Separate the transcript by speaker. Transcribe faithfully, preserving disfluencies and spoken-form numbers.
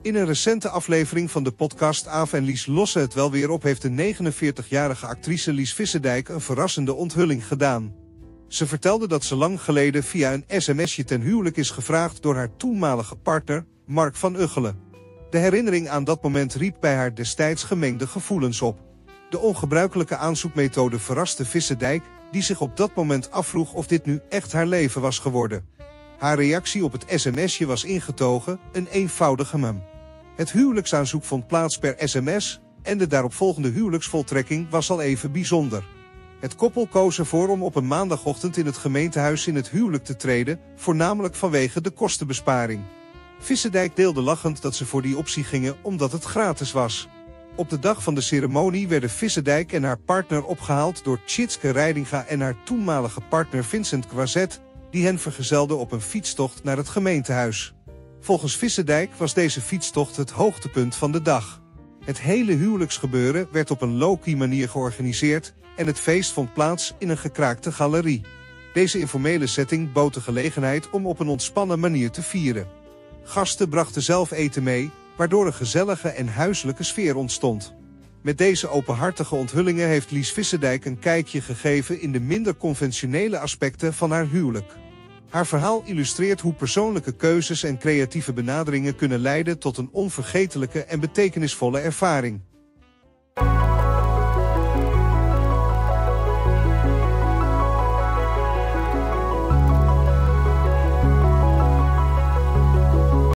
Speaker 1: In een recente aflevering van de podcast Aaf en Lies lossen het wel weer op heeft de negenenveertigjarige actrice Lies Visserdijk een verrassende onthulling gedaan. Ze vertelde dat ze lang geleden via een sms'je ten huwelijk is gevraagd door haar toenmalige partner, Mark van Uggelen. De herinnering aan dat moment riep bij haar destijds gemengde gevoelens op. De ongebruikelijke aanzoekmethode verraste Visserdijk, die zich op dat moment afvroeg of dit nu echt haar leven was geworden. Haar reactie op het sms'je was ingetogen, een eenvoudige mem. Het huwelijksaanzoek vond plaats per sms en de daaropvolgende huwelijksvoltrekking was al even bijzonder. Het koppel koos ervoor om op een maandagochtend in het gemeentehuis in het huwelijk te treden, voornamelijk vanwege de kostenbesparing. Visserdijk deelde lachend dat ze voor die optie gingen omdat het gratis was. Op de dag van de ceremonie werden Visserdijk en haar partner opgehaald door Tjitske Reidinga en haar toenmalige partner Vincent Croiset, die hen vergezelden op een fietstocht naar het gemeentehuis. Volgens Visserdijk was deze fietstocht het hoogtepunt van de dag. Het hele huwelijksgebeuren werd op een low-key manier georganiseerd en het feest vond plaats in een gekraakte galerie. Deze informele setting bood de gelegenheid om op een ontspannen manier te vieren. Gasten brachten zelf eten mee, waardoor een gezellige en huiselijke sfeer ontstond. Met deze openhartige onthullingen heeft Lies Visserdijk een kijkje gegeven in de minder conventionele aspecten van haar huwelijk. Haar verhaal illustreert hoe persoonlijke keuzes en creatieve benaderingen kunnen leiden tot een onvergetelijke en betekenisvolle ervaring.